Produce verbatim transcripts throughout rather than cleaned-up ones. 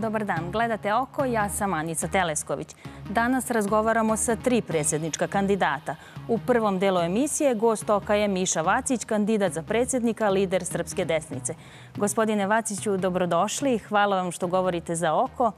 Dobar dan, gledate Oko, ja sam Anica Telesković. Danas razgovaramo sa tri predsjednička kandidata. U prvom delu emisije gost Oka je Miša Vacić, kandidat za predsjednika, lider Srpske desnice. Gospodine Vaciću, dobrodošli. Hvala vam što govorite za Oko.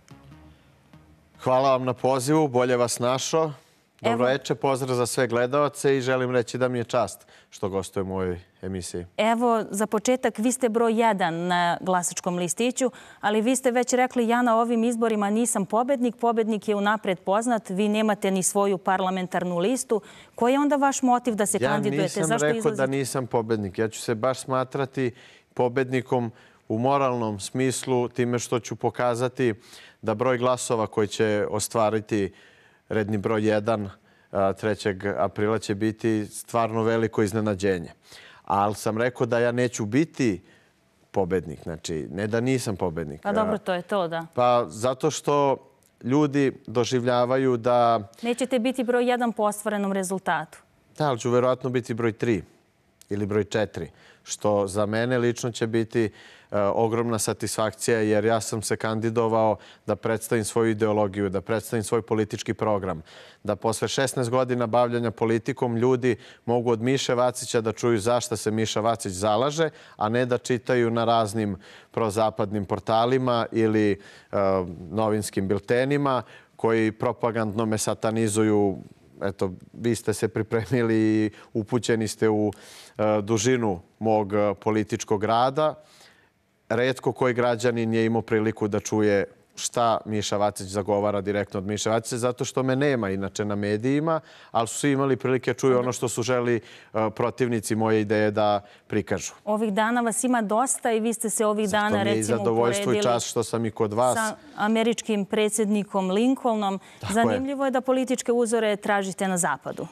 Hvala vam na pozivu, bolje vas našao. Dobro veče, pozdrav za sve gledalce i želim reći da mi je čast što gostujem u ovoj emisiji. Evo, za početak, vi ste broj jedan na glasačkom listiću, ali vi ste već rekli, ja na ovim izborima nisam pobednik, pobednik je unapred poznat, vi nemate ni svoju parlamentarnu listu. Koji je onda vaš motiv da se kandidujete? Ja nisam rekao da nisam pobednik. Ja ću se baš smatrati pobednikom u moralnom smislu time što ću pokazati da broj glasova koji će ostvariti redni broj jedan trećeg aprila će biti stvarno veliko iznenađenje. Ali sam rekao da ja neću biti pobednik. Znači, ne da nisam pobednik. Pa dobro, to je to, da. Pa zato što ljudi doživljavaju da... Nećete biti broj jedan po ostvarenom rezultatu. Da, ali ću verovatno biti broj tri ili broj četiri. Što za mene lično će biti ogromna satisfakcija jer ja sam se kandidovao da predstavim svoju ideologiju, da predstavim svoj politički program. Da posle šesnaest godina bavljanja politikom ljudi mogu od Miše Vacića da čuju zašto se Miša Vacić zalaže, a ne da čitaju na raznim prozapadnim portalima ili novinskim biltenima koji propagandno me satanizuju. Eto, vi ste se pripremili i upućeni ste u dužinu mog političkog rada. Retko koji građanin je imao priliku da čuje šta Miša Vacić zagovara direktno od Miše Vacića, zato što me nema inače na medijima, ali su imali prilike čuju ono što su želi protivnici moje ideje da prikažu. Ovih dana vas ima dosta i vi ste se ovih dana recimo uporedili... Zato mi je i zadovoljstvo i čast što sam i kod vas. ...sa američkim predsjednikom Lincolnom. Zanimljivo je da političke uzore tražite na zapadu.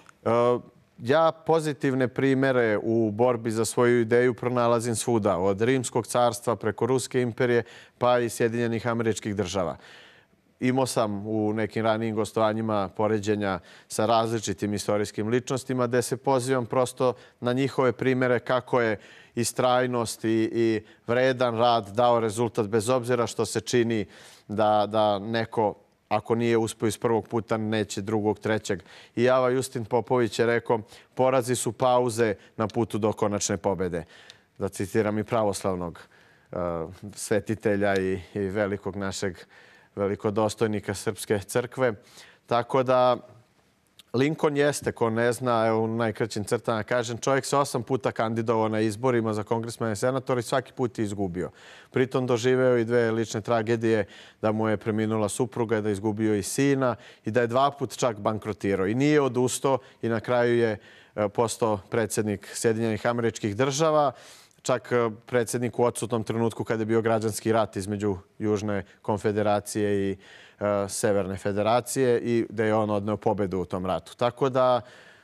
Ja pozitivne primere u borbi za svoju ideju pronalazim svuda, od Rimskog carstva preko Ruske imperije pa i Sjedinjenih Američkih Država. Imao sam u nekim ranijim gostovanjima poređenja sa različitim istorijskim ličnostima gde se pozivam prosto na njihove primere kako je istrajnost i vredan rad dao rezultat bez obzira što se čini da neko... Ako nije uspio iz prvog puta, neće drugog, trećeg. I Java Justin Popović je rekao, porazi su pauze na putu do konačne pobede. Da citiram i pravoslavnog svetitelja i velikog našeg velikodostojnika Srpske crkve. Tako da Lincoln jeste, ko ne zna, evo u najkraćim crtama kažem, čovjek se osam puta kandidovao na izborima za kongresmena i senatora i svaki put je izgubio. Pritom doživeo i dve lične tragedije, da mu je preminula supruga, da je izgubio i sina i da je dva put čak bankrotirao. I nije odustao i na kraju je postao predsjednik Sjedinjenih Američkih Država, čak predsjednik u odsutnom trenutku kada je bio građanski rat između Južne konfederacije i Severne federacije i da je on odneo pobedu u tom ratu. Tako da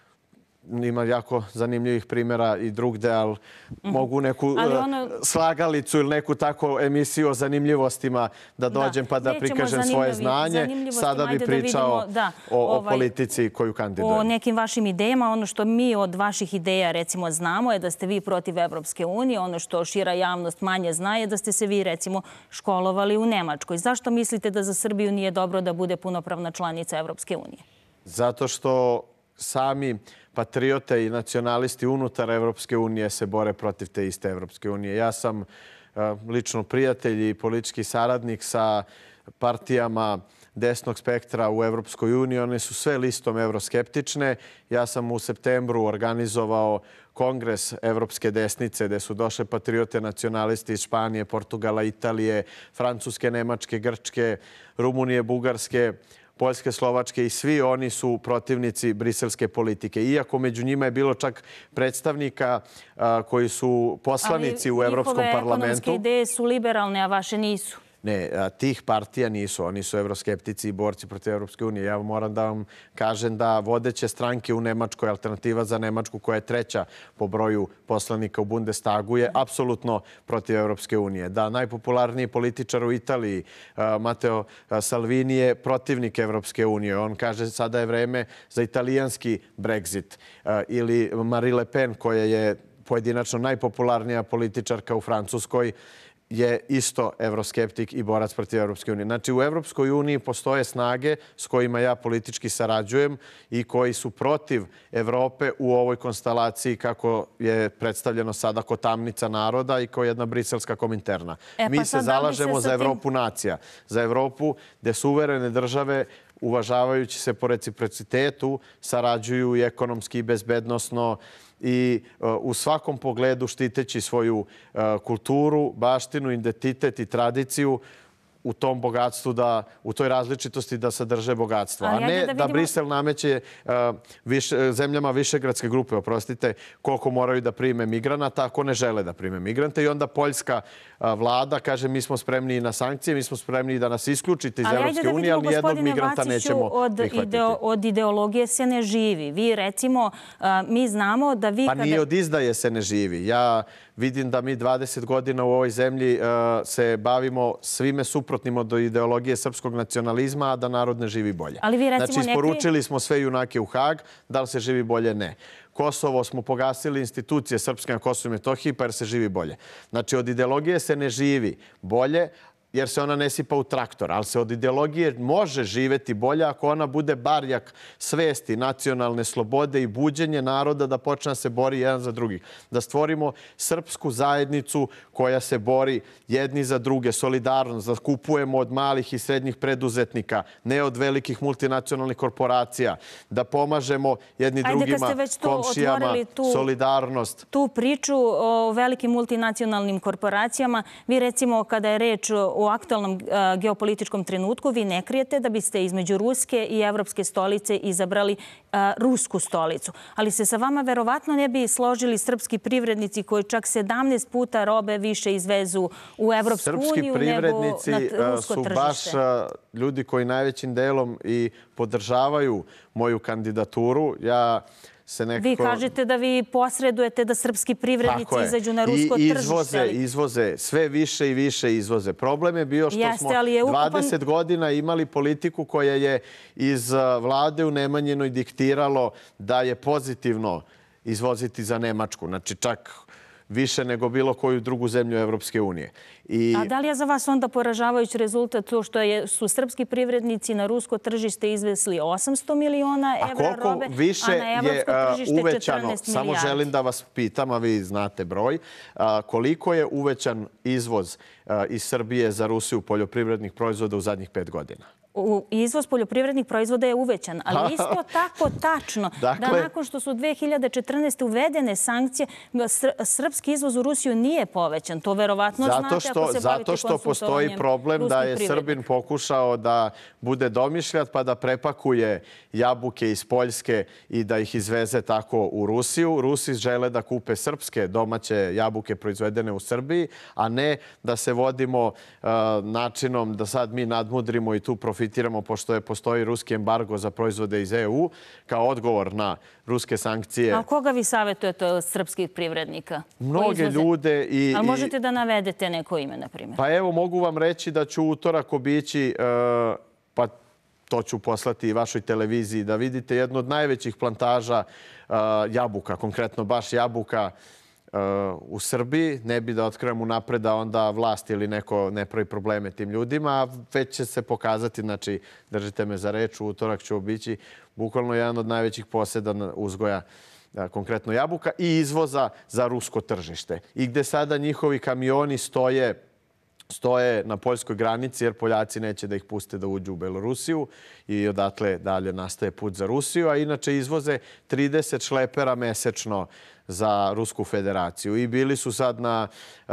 ima jako zanimljivih primjera i drugde, ali mogu neku slagalicu ili neku tako emisiju o zanimljivostima da dođem pa da prikažem svoje znanje. Sada bi pričao o politici koju kandidujem. O nekim vašim idejama. Ono što mi od vaših ideja recimo znamo je da ste vi protiv Evropske unije. Ono što šira javnost manje zna je da ste se vi recimo školovali u Nemačkoj. Zašto mislite da za Srbiju nije dobro da bude punopravna članica Evropske unije? Zato što sami patriote i nacionalisti unutar Evropske unije se bore protiv te iste Evropske unije. Ja sam lično prijatelj i politički saradnik sa partijama desnog spektra u Evropskoj uniji. One su sve listom evroskeptične. Ja sam u septembru organizovao kongres Evropske desnice gde su došle patriote nacionalisti iz Španije, Portugala, Italije, Francuske, Nemačke, Grčke, Rumunije, Bugarske, Poljske, Slovačke i svi oni su protivnici briselske politike. Iako među njima je bilo čak predstavnika koji su poslanici u Evropskom parlamentu. Ali njihove ekonomske ideje su liberalne, a vaše nisu. Ne, tih partija nisu. Oni su evroskeptici i borci protiv Evropske unije. Ja moram da vam kažem da vodeće stranke u Nemačkoj, Alternativa za Nemačku, koja je treća po broju poslanika u Bundestagu, je apsolutno protiv Evropske unije. Da, najpopularniji političar u Italiji, Matteo Salvini, je protivnik Evropske unije. On kaže sada je vreme za italijanski Brexit. Ili Marine Le Pen, koja je pojedinačno najpopularnija političarka u Francuskoj, je isto evroskeptik i borac protiv Evropske unije. Znači, u Evropskoj uniji postoje snage s kojima ja politički sarađujem i koji su protiv Evrope u ovoj konstelaciji kako je predstavljeno sada kao tamnica naroda i kao jedna briselska kominterna. E, pa Mi se sad da li zalažemo se sa za tim- Evropu nacija, za Evropu gde suverene države uvažavajući se po reciprocitetu, sarađuju i ekonomski i bezbednosno i uh, u svakom pogledu štiteći svoju uh, kulturu, baštinu, identitet i tradiciju u tom bogatstvu, da, u toj različitosti da sadrže bogatstvo. Ali A ajde ne da da vidimo- Brisel nameće uh, više, zemljama Višegradske grupe, oprostite, koliko moraju da prime migranata, ako ne žele da prime migrante. I onda poljska uh, vlada kaže mi smo spremni i na sankcije, mi smo spremni i da nas isključite iz Ali ajde Evropske da unije, vidimo, ali nijednog gospodine migranta Vaciću, nećemo od, prihvatiti. ideo- od ideologije se ne živi. Vi, recimo, a, mi znamo da vi Pa kada... nije od izdaje se ne živi. Ja vidim da mi dvadeset godina u ovoj zemlji uh, se bavimo svime suprotnim od ideologije srpskog nacionalizma, a da narod ne živi bolje. Ali vi, recimo, znači, neki- isporučili smo sve junake u Hag, da li se živi bolje? Ne. Kosovo smo pogasili institucije srpske na Kosovu i Metohiji, pa jer se živi bolje. Znači, od ideologije se ne živi bolje, jer se ona ne sipa u traktor, ali se od ideologije može živeti bolje ako ona bude barjak svesti, nacionalne slobode i buđenje naroda da počne da se bori jedan za drugih. Da stvorimo srpsku zajednicu koja se bori jedni za druge, solidarnost, da kupujemo od malih i srednjih preduzetnika, ne od velikih multinacionalnih korporacija, da pomažemo jedni Ajde, kad drugima, ste već tu komšijama, otvorili tu- solidarnost. tu priču o velikim multinacionalnim korporacijama. Vi, recimo, kada je reč o aktualnom a, geopolitičkom trenutku, vi ne krijete da biste između ruske i evropske stolice izabrali a, rusku stolicu. Ali se sa vama verovatno ne bi složili srpski privrednici koji čak sedamnaest puta robe više izvezu u Evropsku Srpski uniju nego privrednici na uh, rusko su tržište. baš uh, ljudi koji najvećim delom i podržavaju moju kandidaturu. Ja se nekako... Vi kažete da vi posredujete da srpski privrednici Tako je. izađu na rusko I tržište. izvoze, ali- izvoze, sve više i više izvoze. Problem je bio što Jeste, smo ali je ukupan- dvadeset godina imali politiku koja je iz uh, vlade u Nemanjinoj diktiralo da je pozitivno izvoziti za Nemačku. Znači čak više nego bilo koju drugu zemlju Evropske unije. I A da li je za vas onda poražavajući rezultat to što je, su srpski privrednici na rusko tržište izvezli osamsto miliona A evra koliko robe, više a na je evropsko a, tržište uvećano, četrnaest samo milijardi? želim da vas pitam, a vi znate broj, a, koliko je uvećan izvoz a, iz Srbije za Rusiju poljoprivrednih proizvoda u zadnjih pet godina? U izvoz poljoprivrednih proizvoda je uvećan, ali isto tako tačno da Dakle- nakon što su dve hiljade četrnaeste. uvedene sankcije, sr- srpski izvoz u Rusiju nije povećan. To verovatno Zato znate što, ako se bavite zato što postoji konsultovanjem problem da ruskih je privrednika. Srbin pokušao da bude domišljat pa da prepakuje jabuke iz Poljske i da ih izveze tako u Rusiju. Rusi žele da kupe srpske domaće jabuke proizvedene u Srbiji, a ne da se vodimo uh, načinom da sad mi nadmudrimo i tu profitiramo pošto je postoji ruski embargo za proizvode iz E U kao odgovor na ruske sankcije. A koga vi savjetujete od srpskih privrednika? koji Mnoge izvoze? ljude i... Ali i- možete da navedete neko ime, na primjer? Pa evo, mogu vam reći da ću utorak obići, e, pa to ću poslati i vašoj televiziji, da vidite jednu od najvećih plantaža e, jabuka, konkretno baš jabuka e, u Srbiji. Ne bi da otkrivam unapred da onda vlast ili neko ne pravi probleme tim ljudima, a već će se pokazati, znači držite me za reč, u utorak ću obići bukvalno jedan od najvećih poseda na- uzgoja a, konkretno jabuka i izvoza za rusko tržište. I gde sada njihovi kamioni stoje stoje na poljskoj granici jer Poljaci neće da ih puste da uđu u Belorusiju i odatle dalje nastaje put za Rusiju, a inače izvoze trideset šlepera mesečno za Rusku federaciju. I bili su sad na uh,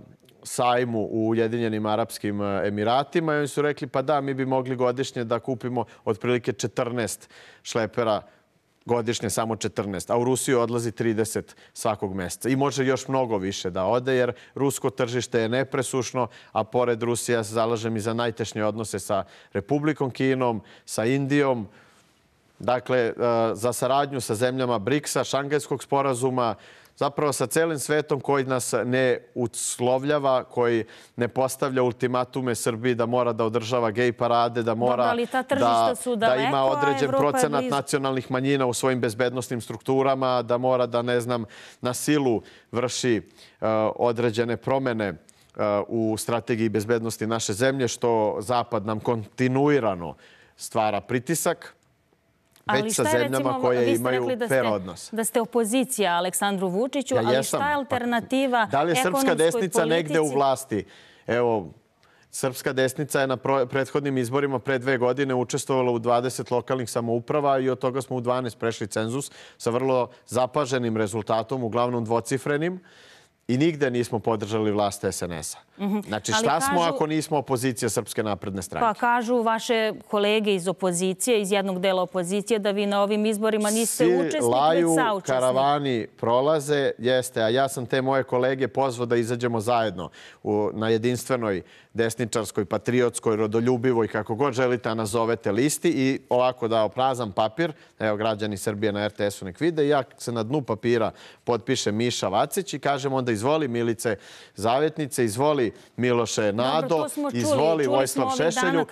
sajmu u Ujedinjenim Arapskim Emiratima i oni su rekli pa da, mi bi mogli godišnje da kupimo otprilike četrnaest šlepera godišnje, samo četrnaest, a u Rusiju odlazi trideset svakog meseca. I može još mnogo više da ode, jer rusko tržište je nepresušno, a pored Rusije ja se zalažem i za najtešnje odnose sa Republikom Kinom, sa Indijom, dakle, za saradnju sa zemljama briksa, Šangajskog sporazuma, zapravo sa celim svetom koji nas ne uslovljava, koji ne postavlja ultimatume Srbiji da mora da održava gej parade, da mora Dobro, ali ta tržišta da, su da daleko, ima a određen Evropa je procenat blizu. nacionalnih manjina u svojim bezbednosnim strukturama, da mora da, ne znam, na silu vrši uh, određene promene u strategiji bezbednosti naše zemlje, što Zapad nam kontinuirano stvara pritisak, već sa zemljama koje imaju fair odnos. Da ste opozicija Aleksandru Vučiću, ali šta je alternativa ekonomskoj politici? Da li je srpska desnica negde u vlasti? Evo, srpska desnica je na prethodnim izborima pre dve godine učestvovala u dvadeset lokalnih samouprava i od toga smo u dvanaest prešli cenzus sa vrlo zapaženim rezultatom, uglavnom dvocifrenim. I nigde nismo podržali vlast es en es a. Znači, šta smo ako nismo opozicija Srpske napredne stranke? Pa kažu vaše kolege iz opozicije, iz jednog dela opozicije, da vi na ovim izborima niste učesnik, već laju, saučesnik. karavani prolaze, jeste, a ja sam te moje kolege pozvao da izađemo zajedno na jedinstvenoj desničarskoj, patriotskoj, rodoljubivoj, kako god želite da nazovete listi i ovako dao prazan papir, evo građani Srbije na er te esu nek vide, ja se na dnu papira potpišem Miša Vacić i kažem onda izvoli Milice Zavetnice, izvoli Miloše Nado, izvoli Vojislav Šešelju.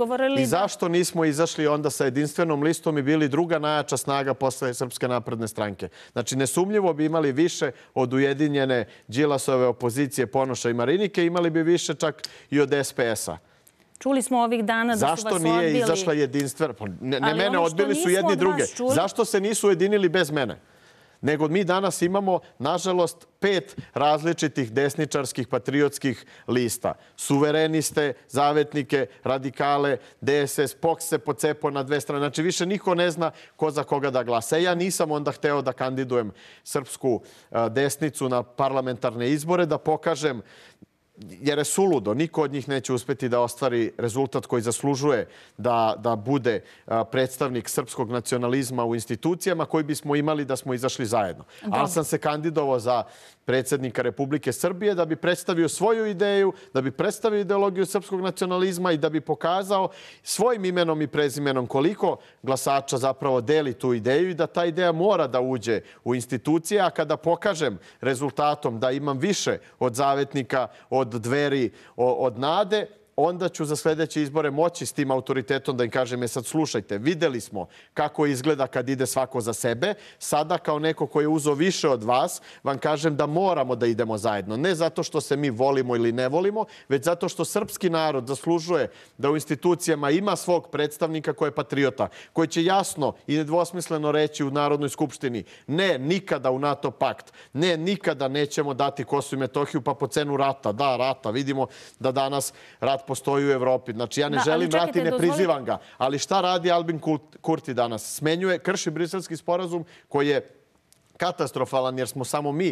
I zašto nismo izašli onda sa jedinstvenom listom i bili druga najjača snaga posle Srpske napredne stranke? Znači, nesumnjivo bi imali više od ujedinjene Đilasove opozicije Ponoša i Marinike, imali bi više čak i od es pe es a. Čuli smo ovih dana da su vas odbili. Zašto nije izašla jedinstvena? Ne mene, odbili su jedni druge. Zašto se nisu ujedinili bez mene? Nego mi danas imamo, nažalost, pet različitih desničarskih patriotskih lista. Suvereniste, zavetnike, radikale, de es es, pok se pocepo na dve strane. Znači, više niko ne zna ko za koga da glasa. Ja nisam onda hteo da kandidujem srpsku desnicu na parlamentarne izbore, da pokažem, jer je suludo. Niko od njih neće uspeti da ostvari rezultat koji zaslužuje da, da bude predstavnik srpskog nacionalizma u institucijama koji bismo imali da smo izašli zajedno. Dobre. Ali sam se kandidovao za predsjednika Republike Srbije da bi predstavio svoju ideju, da bi predstavio ideologiju srpskog nacionalizma i da bi pokazao svojim imenom i prezimenom koliko glasača zapravo deli tu ideju i da ta ideja mora da uđe u institucije, a kada pokažem rezultatom da imam više od zavetnika, od Dveri, od Nade, onda ću za sljedeće izbore moći s tim autoritetom da im kažem, je sad slušajte, videli smo kako izgleda kad ide svako za sebe. Sada kao neko koji je uzeo više od vas, vam kažem da moramo da idemo zajedno. Ne zato što se mi volimo ili ne volimo, već zato što srpski narod zaslužuje da u institucijama ima svog predstavnika koji je patriota, koji će jasno i nedvosmisleno reći u Narodnoj skupštini ne, nikada u NATO pakt, ne, nikada nećemo dati Kosovo i Metohiju pa po cenu rata. Da, rata. Vidimo da danas rat postoji u Evropi. Znači, ja ne želim rat i ne prizivam ga. Ali šta radi Albin Kurti danas? Smenjuje, krši Briselski sporazum koji je katastrofalan jer smo samo mi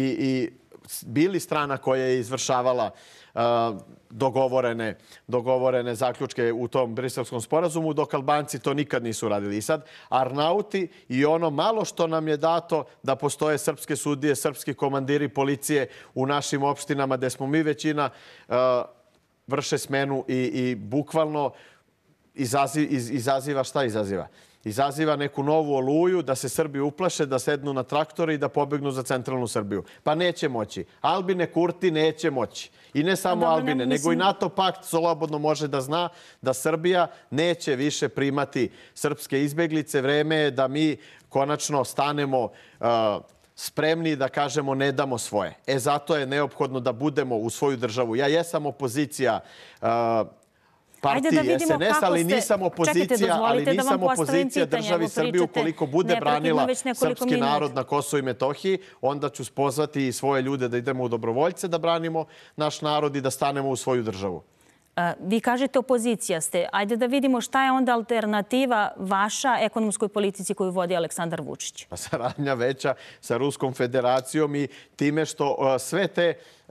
i bili strana koja je izvršavala dogovorene, dogovorene zaključke u tom Briselskom sporazumu, dok Albanci to nikad nisu radili. I sad Arnauti i ono malo što nam je dato da postoje srpske sudije, srpski komandiri policije u našim opštinama gde smo mi većina, vrše smenu i, i bukvalno izaziva, izaziva, šta izaziva? Izaziva neku novu oluju, da se Srbi uplaše, da sednu na traktore i da pobegnu za centralnu Srbiju. Pa neće moći. Albine Kurti neće moći. I ne samo Dobre, Albine, ne, mislim... nego i NATO pakt slobodno može da zna da Srbija neće više primati srpske izbeglice. Vreme je da mi konačno stanemo uh, spremni da kažemo ne damo svoje. E, zato je neophodno da budemo u svoju državu. Ja jesam opozicija uh, partiji es en es, ali nisam opozicija, ali nisam opozicija državi Srbije ukoliko bude branila srpski narod na Kosovu i Metohiji, onda ću pozvati i svoje ljude da idemo u dobrovoljce, da branimo naš narod i da stanemo u svoju državu. Vi kažete opozicija ste. Ajde da vidimo šta je onda alternativa vaša ekonomskoj politici koju vodi Aleksandar Vučić. Pa saradnja veća sa Ruskom federacijom i time što uh, sve te uh,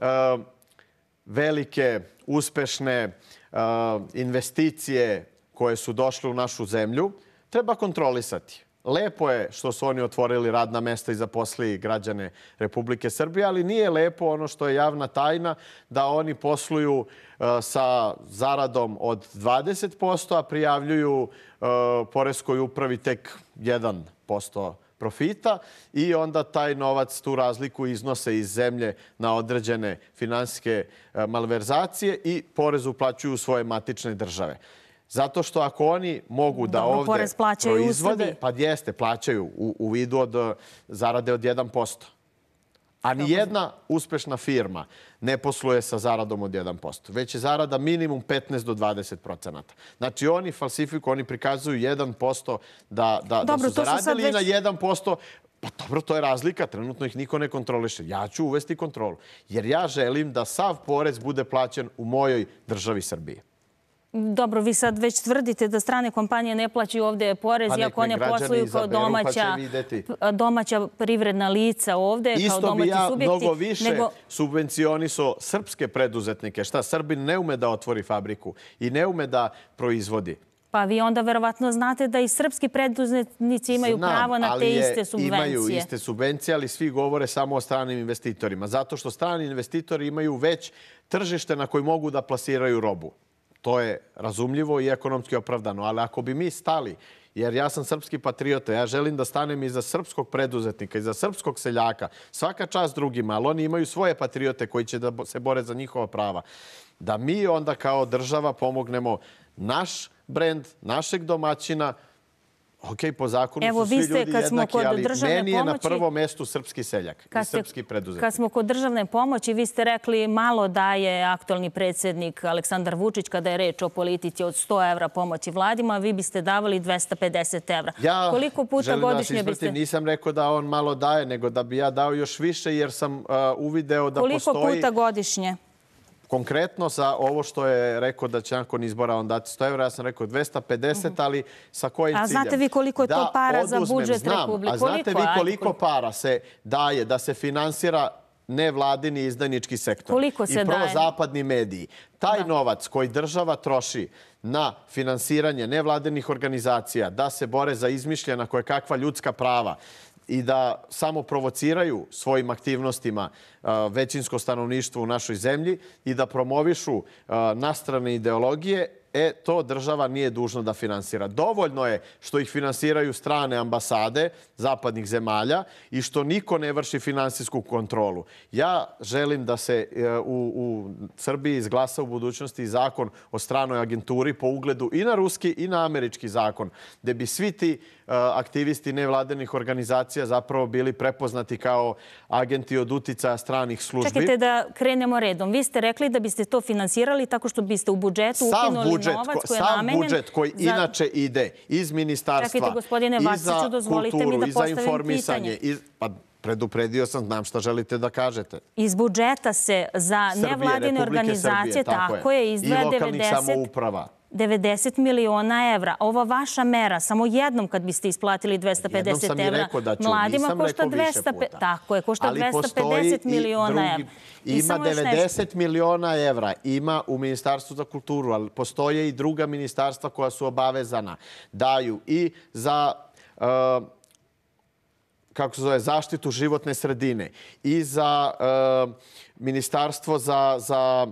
velike, uspešne uh, investicije koje su došle u našu zemlju treba kontrolisati. Lepo je što su oni otvorili radna mesta i zaposlili građane Republike Srbije, ali nije lepo ono što je javna tajna da oni posluju uh, sa zaradom od dvadeset posto, a prijavljuju uh, poreskoj upravi tek jedan posto profita i onda taj novac, tu razliku iznose iz zemlje na određene finansijske uh, malverzacije i porez uplaćuju u svoje matične države. Zato što ako oni mogu da Dobro, ovde proizvode, pa jeste, plaćaju u, u vidu od zarade od jedan posto. A ni jedna uspešna firma ne posluje sa zaradom od jedan posto, već je zarada minimum petnaest do dvadeset procenata. Znači, oni falsifikuju, oni prikazuju jedan posto da, da, da su zaradili i na jedan posto. Pa dobro, to je razlika. Trenutno ih niko ne kontroliše. Ja ću uvesti kontrolu. Jer ja želim da sav porez bude plaćen u mojoj državi Srbiji. Dobro, vi sad već tvrdite da strane kompanije ne plaćaju ovde porez, iako one posluju kao domaća privredna lica ovde, kao domaći subjekti. Isto bi ja mnogo više subvencionisao srpske preduzetnike. Šta, Srbin ne ume da otvori fabriku i ne ume da proizvodi. Pa vi onda verovatno znate da i srpski preduzetnici imaju pravo na te iste subvencije. Imaju iste subvencije, ali svi govore samo o stranim investitorima. Zato što strani investitori imaju već tržište na koji mogu da plasiraju robu. To je razumljivo i ekonomski opravdano. Ali ako bi mi stali, jer ja sam srpski patriota, ja želim da stanem iza srpskog preduzetnika, iza srpskog seljaka, svaka čast drugima, ali oni imaju svoje patriote koji će da se bore za njihova prava. Da mi onda kao država pomognemo naš brend, našeg domaćina. Ok, po zakonu su svi ljudi jednaki, ali meni je na prvom mestu srpski seljak i srpski preduzetnik. Kad smo kod državne pomoći, vi ste rekli malo daje aktualni predsjednik Aleksandar Vučić kada je reč o politici od sto evra pomoći vladima, a vi biste davali dvesta pedeset evra. Ja želim da vas ispratim, nisam rekao da on malo daje, nego da bi ja dao još više jer sam uvideo da postoji... Koliko puta godišnje? Konkretno za ovo što je rekao da će nakon izbora on dati sto evra, ja sam rekao dvesta pedeset, ali sa kojim ciljem? A znate vi koliko je to para za budžet Republike? A znate vi koliko para se daje da se finansira nevladini izdajnički sektor? Koliko se daje? I prozapadni mediji. Taj novac koji država troši na finansiranje nevladinih organizacija, da se bore za izmišljena koje kakva ljudska prava, i da samo provociraju svojim aktivnostima većinsko stanovništvo u našoj zemlji i da promovišu nastrane ideologije, e, to država nije dužna da finansira. Dovoljno je što ih finansiraju strane ambasade zapadnih zemalja i što niko ne vrši finansijsku kontrolu. Ja želim da se u, u Srbiji izglasa u budućnosti zakon o stranoj agenturi po ugledu i na ruski i na američki zakon, gde bi svi ti aktivisti nevladinih organizacija zapravo bili prepoznati kao agenti od uticaja stranih službi. Čekajte da krenemo redom. Vi ste rekli da biste to finansirali tako što biste u budžetu ukinuli novac koji je namenjen... Sav budžet koji inače ide iz ministarstva i za kulturu, i za informisanje. Pa predupredio sam, znam šta želite da kažete. Iz budžeta se za nevladine organizacije, tako je, izdvaja devedeset miliona evra. Ova vaša mera, samo jednom kad biste isplatili dvesta pedeset evra mladima, košta dvesta pedeset Tako je, košta dvesta pedeset miliona evra. Ima devedeset miliona evra, ima u Ministarstvu za kulturu, ali postoje i druga ministarstva koja su obavezana. Daju i za... kako se zove, zaštitu životne sredine i za ministarstvo za, za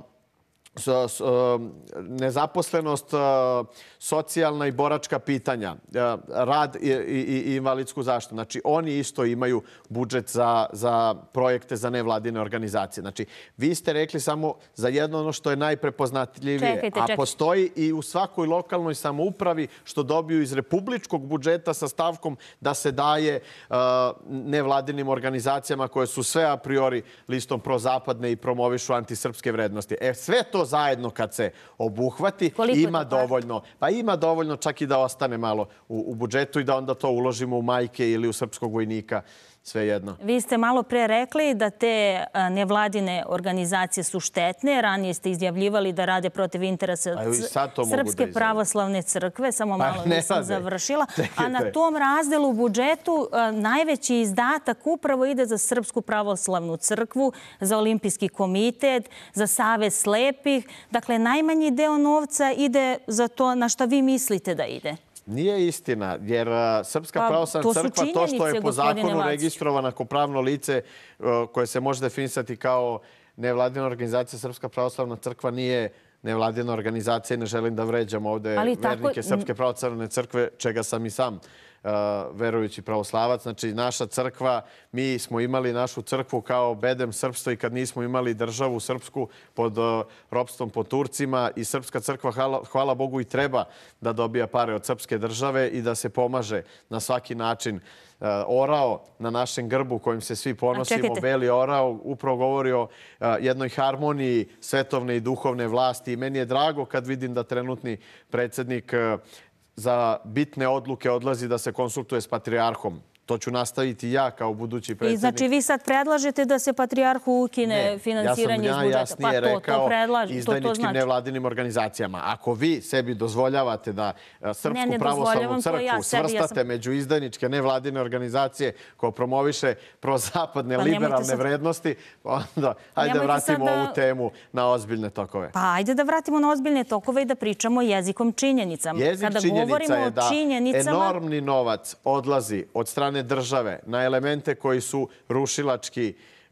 nezaposlenost, socijalna i boračka pitanja, rad i, i, i invalidsku zaštitu. Znači, oni isto imaju budžet za, za projekte za nevladine organizacije. Znači, vi ste rekli samo za jedno ono što je najprepoznatljivije, čekajte, a čekajte. postoji i u svakoj lokalnoj samoupravi što dobiju iz republičkog budžeta sa stavkom da se daje uh, nevladinim organizacijama koje su sve a priori listom prozapadne i promovišu antisrpske vrednosti. E, sve to zajedno kad se obuhvati, ima dovoljno. Pa ima dovoljno čak i da ostane malo u, u budžetu i da onda to uložimo u majke ili u srpskog vojnika. Sve jedno. Vi ste malo pre rekli da te nevladine organizacije su štetne. Ranije ste izjavljivali da rade protiv interesa Srpske pravoslavne crkve. Samo malo nisam završila. A na tom razdelu u budžetu najveći izdatak upravo ide za Srpsku pravoslavnu crkvu, za Olimpijski komitet, za Savez slepih. Dakle, najmanji deo novca ide za to na šta vi mislite da ide. Nije istina, jer Srpska pravoslavna crkva, to što je po zakonu registrovana kao pravno lice koje se može definisati kao nevladina organizacija, Srpska pravoslavna crkva nije nevladina organizacija i ne želim da vređam ovde vernike Srpske pravoslavne crkve, čega sam i sam verujući pravoslavac. Znači, naša crkva, mi smo imali našu crkvu kao bedem srpstva i kad nismo imali državu srpsku pod ropstvom po Turcima i srpska crkva, hvala, hvala Bogu, i treba da dobija pare od srpske države i da se pomaže na svaki način. Orao na našem grbu kojim se svi ponosimo, beli orao, upravo govori o jednoj harmoniji svetovne i duhovne vlasti. I meni je drago kad vidim da trenutni predsjednik za bitne odluke odlazi da se konsultuje s patrijarhom. To ću nastaviti ja kao budući predsjednik. I znači vi sad predlažete da se patrijarhu ukine finansiranje iz budžeta? Ne, ja sam jasnije rekao izdajničkim nevladinim organizacijama. Ako vi sebi dozvoljavate da Srpsku pravoslavnu crkvu svrstate među izdajničke nevladine organizacije koja promoviše prozapadne liberalne vrednosti, onda ajde vratimo ovu temu na ozbiljne tokove. Pa ajde da vratimo na ozbiljne tokove i da pričamo jezikom činjenicama. Jezik činjenica je da enormni novac odlazi od strane države na elemente koji su rušilački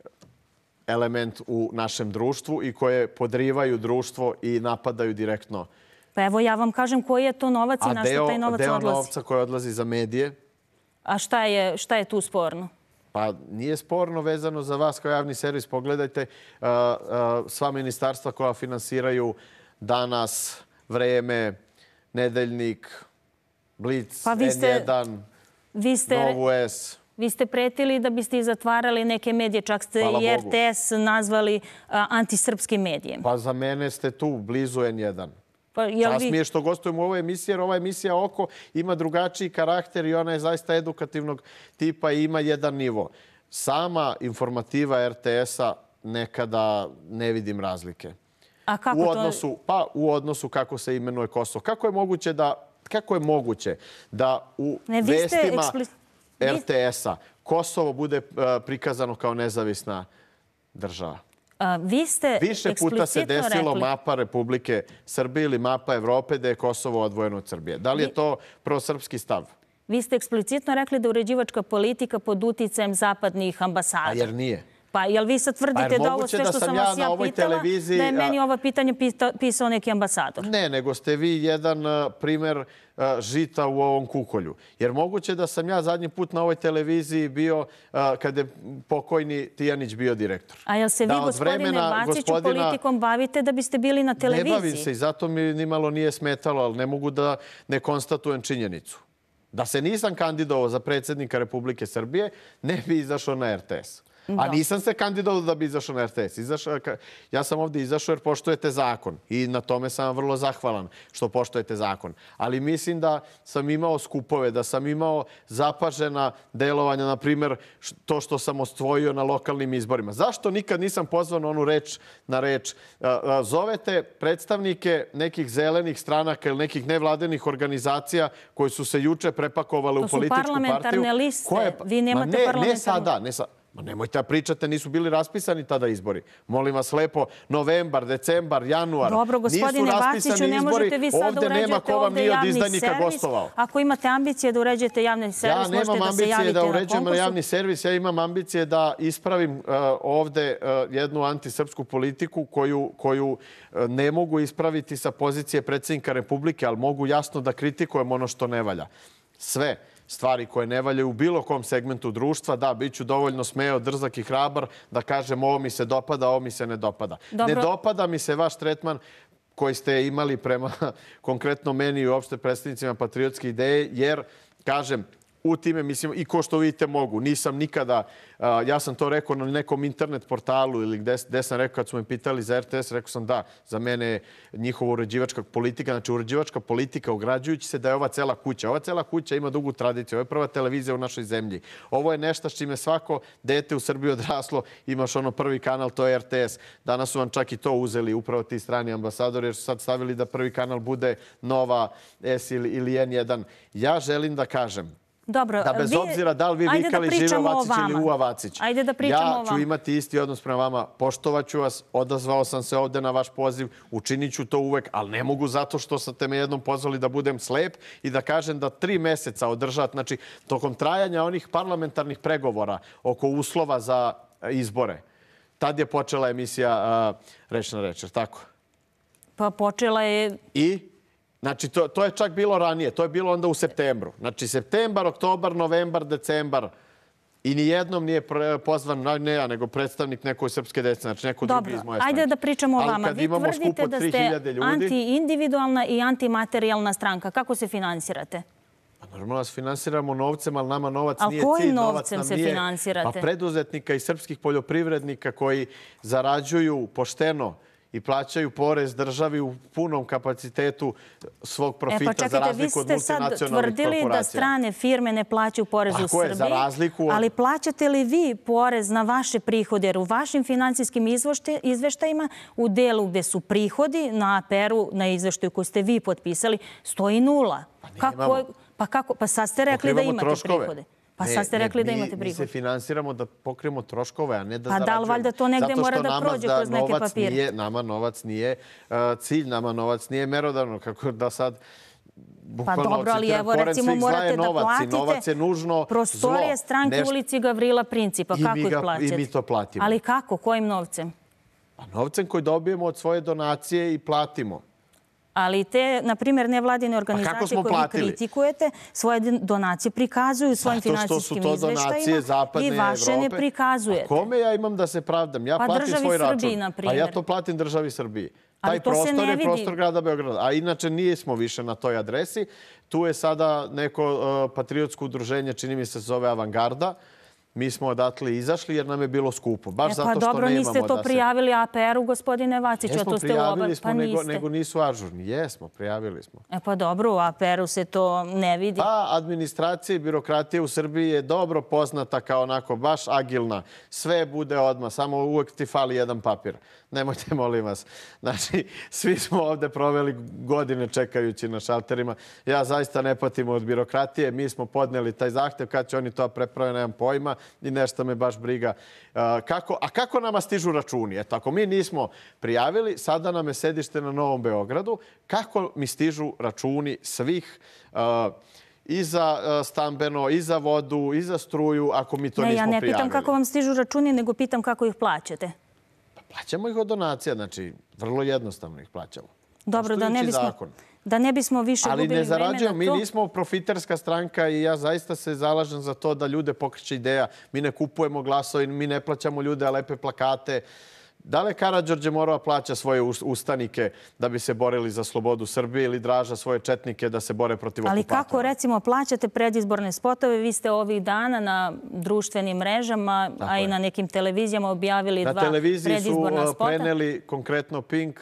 element u našem društvu i koje podrivaju društvo i napadaju direktno. Pa evo ja vam kažem koji je to novac i na što taj novac odlazi. A deo novca koji odlazi za medije? A šta je, šta je tu sporno? Pa nije sporno vezano za vas kao javni servis. Pogledajte sva ministarstva koja finansiraju Danas, Vreme, Nedeljnik, Blic, N jedan... Vi ste, Novu S. Vi ste pretili da biste i zatvarali neke medije, čak ste i R T S nazvali antisrpskim medijem. Pa za mene ste tu, blizu N jedan. Čast mi je što gostujem u ovoj emisiji, jer ova emisija Oko ima drugačiji karakter i ona je zaista edukativnog tipa i ima jedan nivo. Sama informativa R T S-a nekada ne vidim razlike. A kako u odnosu, to? Pa u odnosu kako se imenuje Kosovo. Kako je moguće da Kako je moguće da u vestima R T S-a Kosovo bude prikazano kao nezavisna država? Vi ste Više puta se desilo mapa Republike Srbije ili mapa Evrope da je Kosovo odvojeno od Srbije. Da li je to prosrpski stav? Vi ste eksplicitno rekli da uređivačka politika pod uticajem zapadnih ambasada. A jer nije? Pa jel vi sad tvrdite da ovo sve što sam vas ja pitala, da je meni ovo pitanje pisao neki ambasador? Ne, nego ste vi jedan primer žita u ovom kukolju. Jer moguće da sam ja zadnji put na ovoj televiziji bio kada je pokojni Tijanić bio direktor. A jel se vi, gospodine Vaciću, politikom bavite da biste bili na televiziji? Ne bavim se i zato mi nimalo nije smetalo, ali ne mogu da ne konstatujem činjenicu. Da se nisam kandidovao za predsjednika Republike Srbije, ne bi izašao na R T S. A nisam se kandidovao da bi izašao na R T S. Ja sam ovdje izašao jer poštujete zakon i na tome sam vam vrlo zahvalan što poštujete zakon. Ali mislim da sam imao skupove, da sam imao zapažena delovanja, na primjer to što sam osvojio na lokalnim izborima. Zašto nikad nisam pozvan onu reč na reč? Zovete predstavnike nekih zelenih stranaka ili nekih nevladenih organizacija koji su se juče prepakovali u političku partiju. To su parlamentarne liste. Vi nemate parlamentarne... Ne sada, ne sada. Ma nemojte da pričate, nisu bili raspisani tada izbori. Molim vas lepo, novembar, decembar, januar. Dobro, gospodine Vaciću, ne možete vi sad da uređujete ovdje javni servis. Ako imate ambicije da uređujete javni servis, možete da se javite na konkursu. Ja nemam ambicije da uređujem javni servis, ja imam ambicije da ispravim ovdje jednu antisrpsku politiku koju ne mogu ispraviti sa pozicije predsjednika Republike, ali mogu jasno da kritikujem ono što ne valja. Sve stvari koje ne valjaju u bilo kom segmentu društva, da, bit ću dovoljno smeo, drzak i hrabar da kažem ovo mi se dopada, ovo mi se ne dopada. Ne dopada mi se vaš tretman koji ste imali prema konkretno meni i uopšte predstavnicima patriotske ideje, jer, kažem, u time, mislim, i ko što vidite mogu. Nisam nikada, ja sam to rekao na nekom internet portalu ili gde sam rekao kad su me pitali za R T S, rekao sam da, za mene je njihova uređivačka politika. Znači, uređivačka politika, ugrađujući se da je ova cela kuća. Ova cela kuća ima dugu tradiciju. Ovo je prva televizija u našoj zemlji. Ovo je nešto s čime svako dete u Srbiji odraslo. Imaš ono prvi kanal, to je R T S. Danas su vam čak i to uzeli upravo ti strani ambasadori, jer su sad stavili da prvi kanal bude Nova S ili N jedan. Ja želim da kažem da bez obzira da li vi vikali Žive Vacić ili Uva Vacić, ja ću imati isti odnos prema vama. Poštovat ću vas, odazvao sam se ovdje na vaš poziv, učinit ću to uvek, ali ne mogu zato što ste me jednom pozvali da budem slep i da kažem da tri meseca održati, znači tokom trajanja onih parlamentarnih pregovora oko uslova za izbore, tad je počela emisija Reč na reč, tako? Pa počela je... I? Znači, to, to je čak bilo ranije. To je bilo onda u septembru. Znači, septembar, oktobar, novembar, decembar. I nijednom nije pozvan, ne ja, nego predstavnik nekoj srpske dece, znači neko Dobro, drugi iz moje stranke. Ajde da pričamo o Ali vama. kad Vi imamo tvrdite skup od da tri ste hiljade ljudi- anti-individualna i antimaterijalna stranka. Kako se finansirate? Pa normalno se finansiramo novcem, ali nama novac Ali nije kojim cilj. Novac novcem nam se nije- finansirate? Pa preduzetnika i srpskih poljoprivrednika koji zarađuju pošteno i plaćaju porez državi u punom kapacitetu svog E profita, pa za čekajte, vi razliku od ste sad multinacionalnih tvrdili korporacija. da strane firme ne plaćaju porez u Tako je, Srbiji. za razliku od- Ali plaćate li vi porez na vaše prihode? Jer u vašim finansijskim izvošte- izveštajima, u delu gde su prihodi, na A P R-u, na izveštaju koji ste vi potpisali, stoji nula. Kako je- Pa kako? Pa sad ste rekli da Pokrivamo imate troškove. prihode. Pa Ne, sad ste ne, rekli da mi- imate Mi se prihode. finansiramo da pokrijemo troškove, a ne da Pa da li zarađujemo. valjda to negde Zato mora što da nama prođe kroz neke novac papire? nije- Nama novac nije uh, cilj, nama novac nije merodavno. Kako da sad... Pa dobro, ali citiram, evo pored recimo svih zla je morate da novac i novac platite je nužno prostorije zlo. stranke Nešto- ulici Gavrila Principa. I Kako mi ih ga- i plaćate? mi to platimo. Ali kako? Kojim novcem? Pa novcem koji dobijemo od svoje donacije i platimo. Ali te, na primjer, nevladine smo organizacije koje vi platili? kritikujete, svoje donacije prikazuju u svojim Zato što su finansijskim to donacije izveštajima zapadne i vaše Evrope. ne prikazujete. A kome ja imam da se pravdam? Ja Pa platim državi svoj račun. Srbiji, na A primjer. ja to platim državi Srbiji. Ali Taj to se prostor ne je vidi. prostor grada Beograda. A inače nismo više na toj adresi. Tu je sada neko uh, patriotsko udruženje, čini mi se zove Avangarda. Mi smo odatle izašli jer nam je bilo skupo. Baš E zato pa što dobro, nemamo niste to da se... prijavili A P R-u, gospodine Vaciću, a Jesmo, to ste u oba... prijavili smo, Pa nego, niste. nego nisu ažurni. Jesmo, prijavili smo. E pa dobro, u A P R-u se to ne vidi. Pa, administracija i birokratija u Srbiji je dobro poznata kao onako baš agilna. Sve bude odmah, samo uvek ti fali jedan papir. Nemojte, molim vas. Znači, svi smo ovde proveli godine čekajući na šalterima. Ja zaista ne patim od birokratije. Mi smo podneli taj zahtev, kad će oni to preprave, nemam pojma i nešto me baš briga. Kako, a kako nama stižu računi? Eto, ako mi nismo prijavili, sada nam je sedište na Novom Beogradu. Kako mi stižu računi svih uh, i za uh, stambeno, i za vodu, i za struju, ako mi to Ne, nismo ja ne prijavili? pitam kako vam stižu računi, nego pitam kako ih plaćate. Plaćamo ih od donacija, znači vrlo jednostavno ih plaćamo. Dobro, da ne Poštujući bismo, zakon. da ne bismo više Ali gubili ne vreme na to. zarađujemo, mi nismo profiterska stranka i ja zaista se zalažem za to da ljude pokreće ideja. Mi ne kupujemo glasove, mi ne plaćamo ljude, a lepe plakate. Da li Karađorđe morao plaća svoje ustanike da bi se borili za slobodu Srbije ili Draža svoje četnike da se bore protiv Ali okupatora? kako, recimo, plaćate predizborne spotove? Vi ste ovih dana na društvenim mrežama, a i na nekim televizijama objavili dva Na televiziji su predizborna spota. preneli konkretno Pink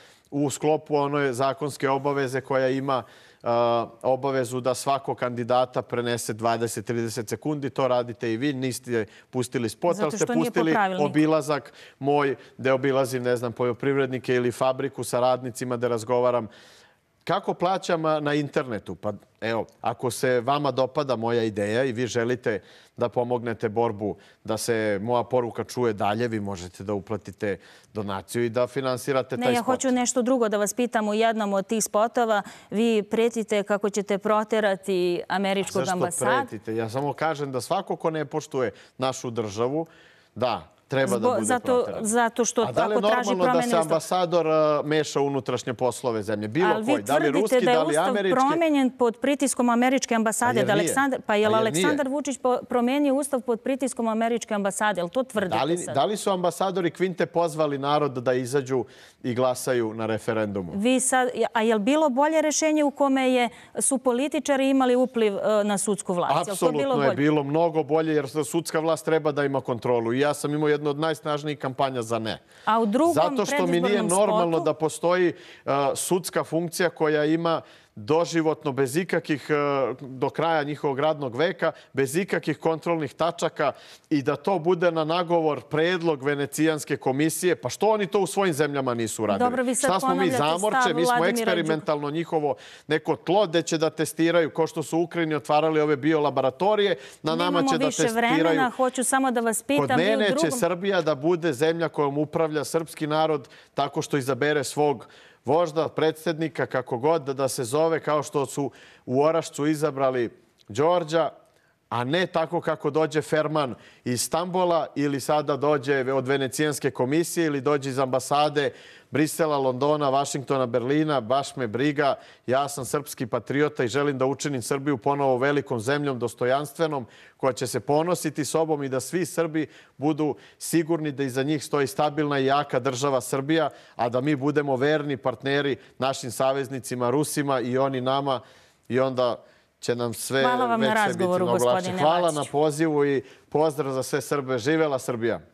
u sklopu one zakonske obaveze koja ima uh, obavezu da svako kandidata prenese dvadeset do trideset sekundi. To radite i vi. Niste pustili spot, Zato ali ste što nije po pustili pravilniku. obilazak moj, gde obilazim, ne znam, poljoprivrednike ili fabriku sa radnicima da razgovaram. Kako plaćam na internetu? Pa evo, ako se vama dopada moja ideja i vi želite da pomognete borbu, da se moja poruka čuje dalje, vi možete da uplatite donaciju i da finansirate taj Ne, ja spot. hoću nešto drugo da vas pitam. U jednom od tih spotova vi pretite kako ćete proterati američkog ambasada. Zašto pretite? Ja samo kažem da svako ko ne poštuje našu državu, da, treba da bude zato, proteran. zato što A da li je ako traži normalno da promene se Ustava... ambasador uh, meša u unutrašnje poslove zemlje? Bilo Ali koji. vi Da li tvrdite ruski, da je da li Ustav američki? promenjen pod pritiskom američke ambasade. A jer Da nije? Aleksandar, pa je A li jer Aleksandar nije? Vučić po- promenio Ustav pod pritiskom američke ambasade? Jel to tvrdite Da li, sad? da li su ambasadori Kvinte pozvali narod da izađu i glasaju na referendumu? Vi sad, a je li bilo bolje rešenje u kome je, su političari imali upliv e, na sudsku vlast? Jel to Apsolutno bilo je bolje? bilo mnogo bolje jer sudska vlast treba da ima kontrolu. I ja sam imao jednu od najsnažnijih kampanja za ne. A u drugom Zato što mi nije predizbornom normalno spotu- da postoji uh, sudska funkcija koja ima doživotno, bez ikakih, uh, do kraja njihovog radnog veka, bez ikakih kontrolnih tačaka i da to bude na nagovor predlog Venecijanske komisije. Pa što oni to u svojim zemljama nisu uradili? Dobro, vi sad Šta smo mi, ponavljate zamorče? stav Mi smo Vladimira eksperimentalno njihovo neko tlo gde će da testiraju, ko što su u Ukrajini otvarali ove biolaboratorije, na nama Nemamo će da više testiraju. vremena, hoću samo da vas pitam. Kod vi u mene će drugom- Srbija da bude zemlja kojom upravlja srpski narod tako što izabere svog vožda, predsjednika, kako god da se zove, kao što su u Orašcu izabrali Đorđa, a ne tako kako dođe Ferman iz Stambola ili sada dođe od Venecijanske komisije ili dođe iz ambasade Brisela, Londona, Vašingtona, Berlina. Baš me briga. Ja sam srpski patriota i želim da učinim Srbiju ponovo velikom zemljom, dostojanstvenom, koja će se ponositi sobom i da svi Srbi budu sigurni da iza njih stoji stabilna i jaka država Srbija, a da mi budemo verni partneri našim saveznicima Rusima i oni nama, i onda će nam sve Hvala vam već na sve biti razgovoru, mnogo lakše. gospodine Hvala Vaciću. na pozivu i pozdrav za sve Srbe. Živela Srbija!